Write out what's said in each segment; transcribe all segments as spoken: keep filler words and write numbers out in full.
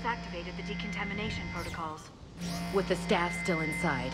activated the decontamination protocols. With the staff still inside.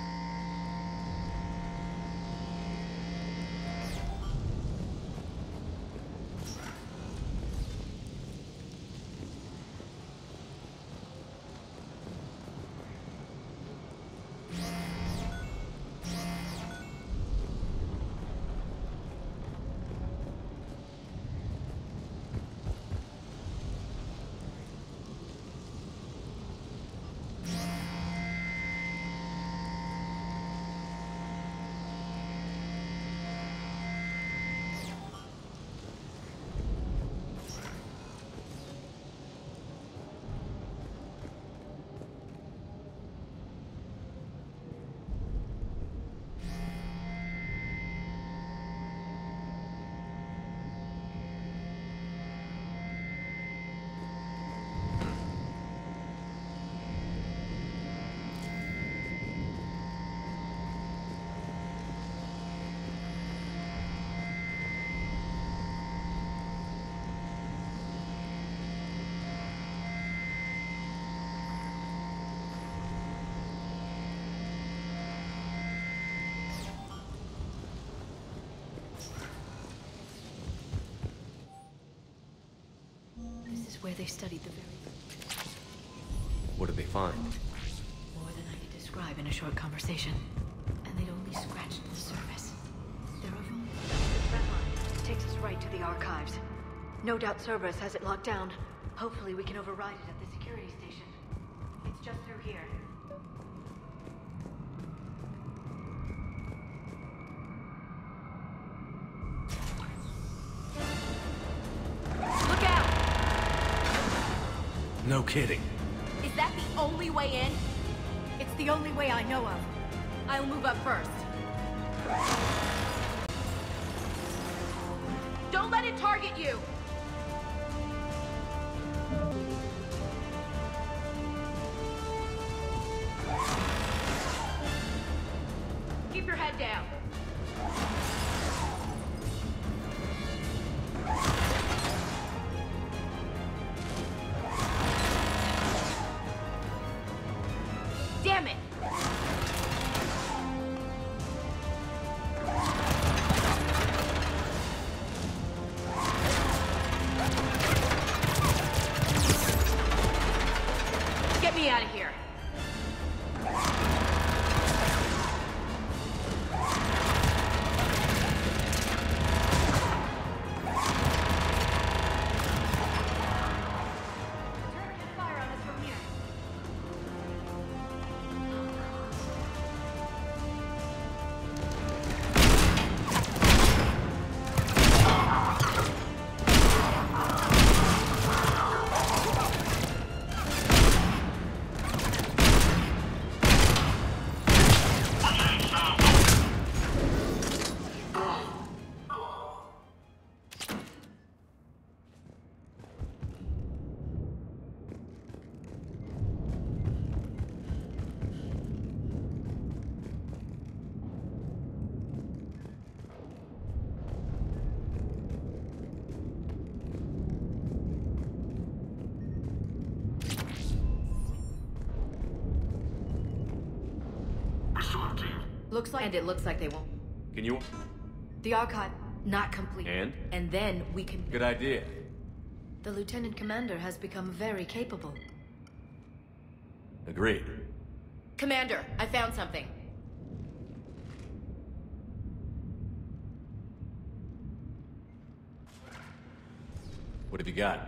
Where they studied the very... What did they find? More than I could describe in a short conversation. And they'd only scratched the surface. They're over... The red line takes us right to the archives. No doubt Cerberus has it locked down. Hopefully we can override it at the security station. It's just through here. No kidding. Is that the only way in? It's the only way I know of. I'll move up first. Don't let it target you! Keep your head down. Damn it! Get me out of here. Looks like... And it looks like they won't. Can you... The archive, not complete. And? And then we can... Good idea. The Lieutenant Commander has become very capable. Agreed. Commander, I found something. What have you got?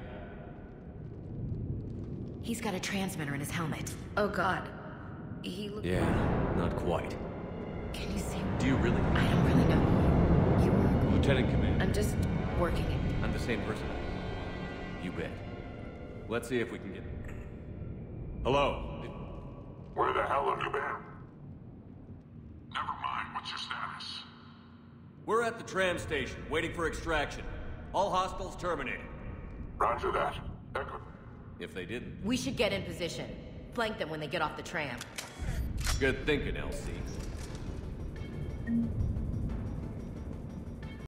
He's got a transmitter in his helmet. Oh god. He looks... Yeah, not quite. Can you see? Do you really? I don't really know. You were... Lieutenant Commander. I'm just working it. I'm the same person. You bet. Let's see if we can get... Hello? Where the hell have you been? Never mind, what's your status? We're at the tram station, waiting for extraction. All hostiles terminated. Roger that. Echo. If they didn't. We should get in position. Flank them when they get off the tram. Good thinking, L C.